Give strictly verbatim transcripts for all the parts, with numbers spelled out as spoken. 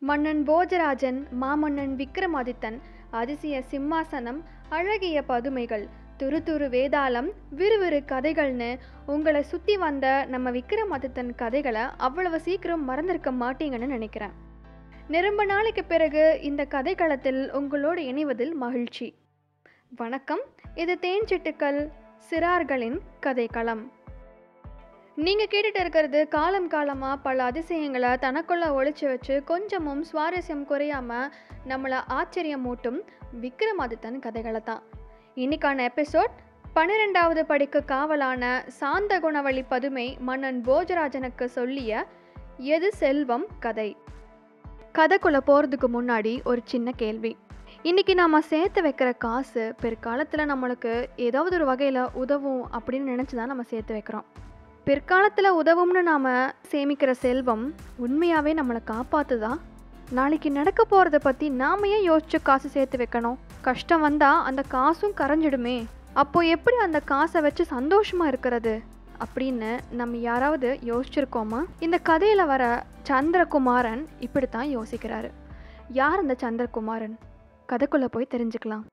மன்னன் போஜராஜன், மாமன்னன் விக்ரமாதித்தன், அதிசய சிம்மாசனம், அழகிய பதுமைகள், துரு துரு வேதாளம், விறுவிறு கதைகள்னு உங்களை சுற்றி வந்த நம்ம விக்ரமாதித்தன் கதைகளை அவ்வளவு சீக்கிரம் மறந்திருக்க மாட்டீங்கன்னு நினைக்கிறேன். நிரம்ப நாளைக்கு பிறகு இந்த கதைக்களத்தில் உங்களோடு இணைவதில் மகிழ்ச்சி. வணக்கம், இது தேன்சிட்டுக்கள் சிறார்களின் கதைக்களம். நீங்கள் கேட்டுட்டு இருக்கிறது காலம் காலமாக பல அதிசயங்களை தனக்குள்ள ஒழிச்சு வச்சு கொஞ்சமும் சுவாரஸ்யம் குறையாமல் நம்மளை ஆச்சரியமூட்டும் விக்ரமாதித்தன் கதைகளை தான். இன்னைக்கான எபிசோட் பன்னிரெண்டாவது படிக்கு காவலான சாந்த குணவழி பதுமை மன்னன் போஜராஜனுக்கு சொல்லிய எது செல்வம் கதை. கதைக்குள்ளே போகிறதுக்கு முன்னாடி ஒரு சின்ன கேள்வி. இன்றைக்கி நாம் சேர்த்து வைக்கிற காசு பிற்காலத்தில் நம்மளுக்கு ஏதாவது ஒரு வகையில் உதவும் அப்படின்னு நினச்சி தான் நம்ம சேர்த்து வைக்கிறோம். பிற்காலத்தில் உதவும்னு நாம் சேமிக்கிற செல்வம் உண்மையாகவே நம்மளை காப்பாற்றுதா? நாளைக்கு நடக்க போகிறத பற்றி நாம் ஏன் யோசிச்சு காசு சேர்த்து வைக்கணும்? கஷ்டம் வந்தால் அந்த காசும் கரைஞ்சிடுமே, அப்போது எப்படி அந்த காசை வச்சு சந்தோஷமாக இருக்கிறது அப்படின்னு நம்ம யாராவது யோசிச்சிருக்கோமா? இந்த கதையில் வர சந்திரகுமாரன் இப்படித்தான் யோசிக்கிறாரு. யார் அந்த சந்திரகுமாரன்? கதைக்குள்ளே போய் தெரிஞ்சுக்கலாம்.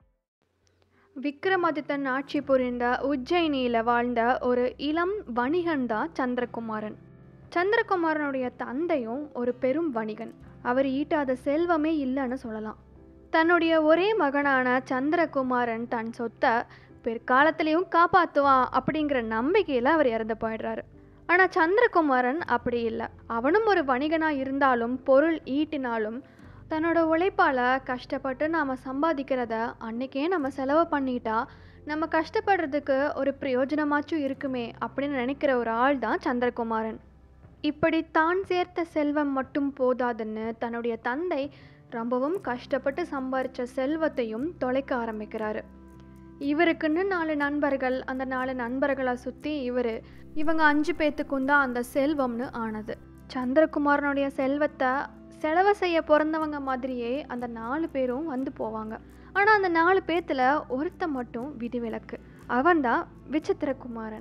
விக்ரமாதித்தன் ஆட்சி புரிந்த உஜ்ஜயினியில் வாழ்ந்த ஒரு இளம் வணிகன் தான் சந்திரகுமாரன். சந்திரகுமாரனுடைய தந்தையும் ஒரு பெரும் வணிகன். அவர் ஈட்டாத செல்வமே இல்லைன்னு சொல்லலாம். தன்னுடைய ஒரே மகனான சந்திரகுமாரன் தன் சொத்தை பிற்காலத்திலையும் காப்பாற்றுவான் அப்படிங்கிற நம்பிக்கையில் அவர் இறந்து போயிடுறாரு. ஆனால் சந்திரகுமாரன் அப்படி இல்லை. அவனும் ஒரு வணிகனாக இருந்தாலும் பொருள் ஈட்டினாலும் தன்னோட உழைப்பால் கஷ்டப்பட்டு நாம் சம்பாதிக்கிறத அன்றைக்கே நம்ம செலவு பண்ணிட்டா நம்ம கஷ்டப்படுறதுக்கு ஒரு பிரயோஜனமாச்சும் இருக்குமே அப்படின்னு நினைக்கிற ஒரு ஆள் தான் சந்திரகுமாரன். இப்படி தான் சேர்த்த செல்வம் மட்டும் போதாதுன்னு தன்னுடைய தந்தை ரொம்பவும் கஷ்டப்பட்டு சம்பாதிச்ச செல்வத்தையும் தொலைக்க ஆரம்பிக்கிறாரு. இவருக்குன்னு நாலு நண்பர்கள், அந்த நாலு நண்பர்களை சுற்றி இவர் இவங்க அஞ்சு பேத்துக்கும் தான் அந்த செல்வம்னு ஆனது. சந்திரகுமாரனுடைய செல்வத்தை செலவு செய்ய பிறந்தவங்க மாதிரியே அந்த நாலு பேரும் வந்து போவாங்க. ஆனால் அந்த நாலு பேர்த்தில் ஒருத்த மட்டும் விதிவிலக்கு. அவன் தான் விசித்திரகுமாரன்.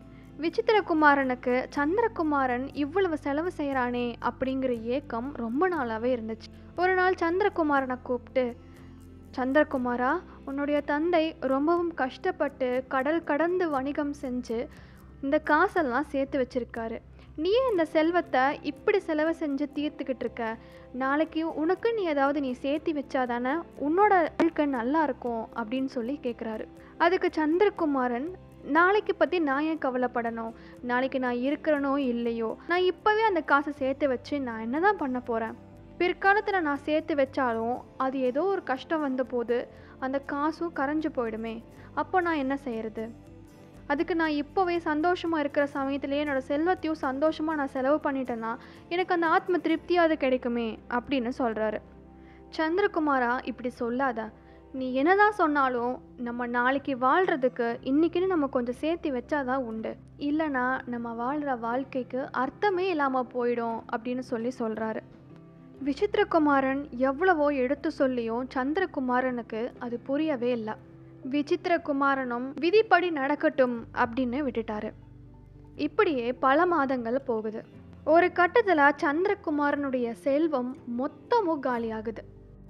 விசித்திரகுமாரனுக்கு சந்திரகுமாரன் இவ்வளவு செலவு செய்கிறானே அப்படிங்கிற ஏக்கம் ரொம்ப நாளாகவே இருந்துச்சு. ஒரு நாள் சந்திரகுமாரனை கூப்பிட்டு, சந்திரகுமாரா, உன்னுடைய தந்தை ரொம்பவும் கஷ்டப்பட்டு கடல் கடந்து வணிகம் செஞ்சு இந்த காசெல்லாம் சேர்த்து வச்சிருக்காரு. நீயே இந்த செல்வத்தை இப்படி செலவு செஞ்சு தீர்த்துக்கிட்டு இருக்க. நாளைக்கு உனக்கு நீ ஏதாவது நீ சேர்த்து வச்சாதானே உன்னோட வாழ்க்கை நல்லா இருக்கும் அப்படின்னு சொல்லி கேட்குறாரு. அதுக்கு சந்திரகுமாரன், நாளைக்கு பற்றி நான் ஏன் கவலைப்படணும்? நாளைக்கு நான் இருக்கிறனோ இல்லையோ, நான் இப்போவே அந்த காசை சேர்த்து வச்சு நான் என்ன தான் பண்ண போகிறேன்? பிற்காலத்தில் நான் சேர்த்து வச்சாலும் அது ஏதோ ஒரு கஷ்டம் வந்த போது அந்த காசும் கரைஞ்சு போயிடுமே, அப்போ நான் என்ன செய்யறது? அதுக்கு நான் இப்போவே சந்தோஷமாக இருக்கிற சமயத்துலேயே என்னோடய செல்வத்தையும் சந்தோஷமாக நான் செலவு பண்ணிட்டேன்னா எனக்கு அந்த ஆத்ம திருப்தியாவது கிடைக்குமே அப்படின்னு சொல்கிறாரு. சந்திரகுமாரா, இப்படி சொல்லாத. நீ என்னதான் சொன்னாலும் நம்ம நாளைக்கு வாழ்கிறதுக்கு இன்றைக்கின்னு நம்ம கொஞ்சம் சேர்த்து வச்சாதான் உண்டு. இல்லைனா நம்ம வாழ்கிற வாழ்க்கைக்கு அர்த்தமே இல்லாமல் போயிடும் அப்படின்னு சொல்லி சொல்கிறாரு. விசித்திரகுமாரன் எவ்வளவோ எடுத்து சொல்லியும் சந்திரகுமாரனுக்கு அது புரியவே இல்லை. விசித்திரகுமாரனும் விதிப்படி நடக்கட்டும் அப்படின்னு விட்டுட்டாரு. இப்படியே பல மாதங்கள் போகுது. ஒரு கட்டத்தில் சந்திரகுமாரனுடைய செல்வம் மொத்தமும் காலியாகுது.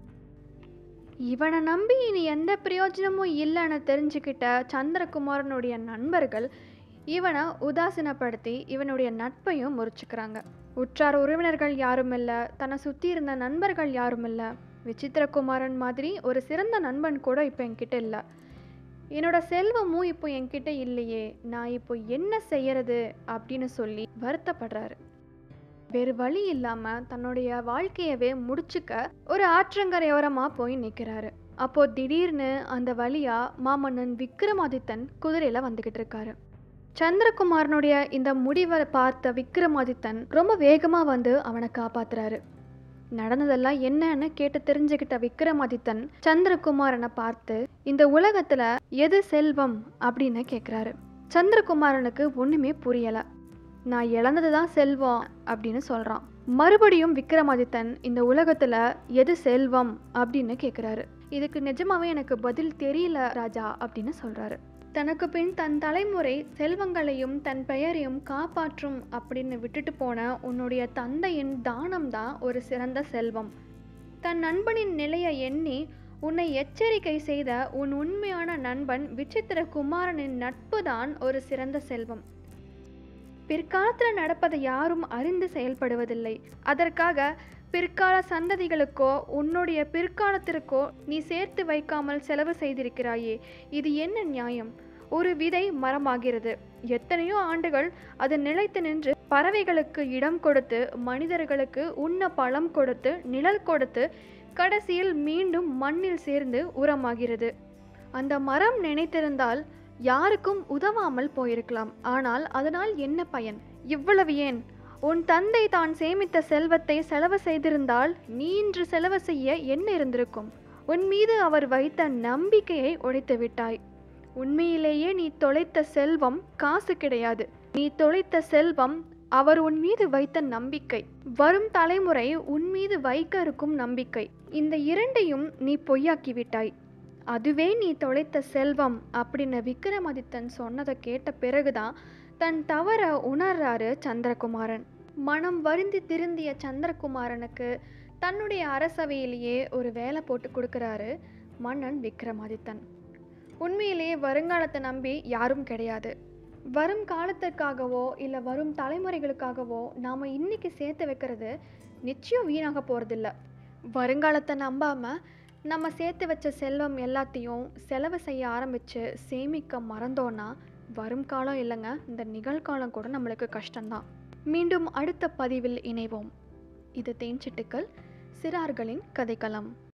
இவனை நம்பி இனி எந்த பிரயோஜனமும் இல்லைன்னு தெரிஞ்சுக்கிட்ட சந்திரகுமாரனுடைய நண்பர்கள் இவனை உதாசீனப்படுத்தி இவனுடைய நட்பையும் முறிச்சுக்கிறாங்க. உற்றார் உறவினர்கள் யாரும் இல்லை, தன்னை சுற்றி இருந்த நண்பர்கள் யாரும் இல்லை. விசித்திரகுமாரன் மாதிரி ஒரு சிறந்த நண்பன் கூட இப்போ என்கிட்ட இல்லை. என்னோட செல்வமும் இப்போ என்கிட்ட இல்லையே, நான் இப்போ என்ன செய்யறது அப்படின்னு சொல்லி வருத்தப்படுறாரு. வேறு வழி இல்லாமல் தன்னுடைய வாழ்க்கையவே முடிச்சுக்க ஒரு ஆற்றங்கரையோரமாக போய் நிற்கிறாரு. அப்போ திடீர்னு அந்த வழியா மாமன்னன் விக்ரமாதித்தன் குதிரையில் வந்துக்கிட்டு இருக்காரு. சந்திரகுமாரனுடைய இந்த முடிவை பார்த்த விக்ரமாதித்தன் ரொம்ப வேகமாக வந்து அவனை காப்பாத்துறாரு. நடந்ததெல்லாம் என்னன்னு கேட்டு தெரிஞ்சுக்கிட்ட விக்ரமாதித்தன் சந்திரகுமாரனை பார்த்து, இந்த உலகத்துல எது செல்வம் அப்படின்னு கேட்குறாரு. சந்திரகுமாரனுக்கு ஒண்ணுமே புரியல. நான் இழந்ததுதான் செல்வம் அப்படின்னு சொல்றான். மறுபடியும் விக்ரமாதித்தன் இந்த உலகத்துல எது செல்வம் அப்படின்னு கேட்குறாரு. இதுக்கு நிஜமாவே எனக்கு பதில் தெரியல ராஜா அப்படின்னு சொல்றாரு. தனக்கு பின் தன் தலைமுறை செல்வங்களையும் தன் பெயரையும் காப்பாற்றும் அப்படின்னு விட்டுட்டு போன உன்னுடைய தந்தையின் தானம்தான் ஒரு சிறந்த செல்வம். தன் நண்பனின் நிலையை எண்ணி உன்னை எச்சரிக்கை செய்த உன் உண்மையான நண்பன் விசித்திர குமாரனின் நட்பு தான் ஒரு சிறந்த செல்வம். பிற்காலத்தில் நடப்பதை யாரும் அறிந்து செயல்படுவதில்லை. அதற்காக பிற்கால சந்ததிகளுக்கோ உன்னுடைய பிற்காலத்திற்கோ நீ சேர்த்து வைக்காமல் செலவு செய்திருக்கிறாயே, இது என்ன நியாயம்? ஒரு விதை மரமாகிறது. எத்தனையோ ஆண்டுகள் அது நிலைத்து நின்று பறவைகளுக்கு இடம் கொடுத்து மனிதர்களுக்கு உண்ண பழம் கொடுத்து நிழல் கொடுத்து கடைசியில் மீண்டும் மண்ணில் சேர்ந்து உரமாகிறது. அந்த மரம் நினைத்திருந்தால் யாருக்கும் உதவாமல் போயிருக்கலாம். ஆனால் அதனால் என்ன பயன்? இவ்வளவு ஏன்? உன் தந்தை தான் சேமித்த செல்வத்தை செலவு செய்திருந்தால் நீ இன்று செலவு செய்ய என்ன இருந்திருக்கும்? உன் மீது அவர் வைத்த நம்பிக்கையை உடைத்து விட்டாய். உண்மையிலேயே நீ தொலைத்த செல்வம் காசு கிடையாது. நீ தொலைத்த செல்வம் அவர் உன் மீது வைத்த நம்பிக்கை, வரும் தலைமுறை உன் மீது வைக்க இருக்கும் நம்பிக்கை. இந்த இரண்டையும் நீ பொய்யாக்கி விட்டாய். அதுவே நீ தொலைத்த செல்வம் அப்படின்னு விக்ரமாதித்தன் சொன்னதை கேட்ட பிறகுதான் தன் தவற உணர்றாரு சந்திரகுமாரன். மனம் வருந்தி திருந்திய சந்திரகுமாரனுக்கு தன்னுடைய அரசவையிலேயே ஒரு வேலை போட்டு கொடுக்குறாரு மன்னன் விக்ரமாதித்தன். உண்மையிலேயே வருங்காலத்தை நம்பி யாரும் கிடையாது. வரும் காலத்திற்காகவோ இல்லை வரும் தலைமுறைகளுக்காகவோ நாம் இன்னைக்கு சேர்த்து வைக்கிறது நிச்சயம் வீணாக போகிறதில்ல. வருங்காலத்தை நம்பாமல் நம்ம சேர்த்து வச்ச செல்வம் எல்லாத்தையும் செலவு செய்ய ஆரம்பித்து சேமிக்க மறந்தோன்னா வரும் காலம் இல்லைங்க, இந்த நிகழ்காலம் கூட நம்மளுக்கு கஷ்டம்தான். மீண்டும் அடுத்த பதிவில் இணைவோம். இது தேன்சிட்டுக்கள் சிறார்களின் கதைக்களம்.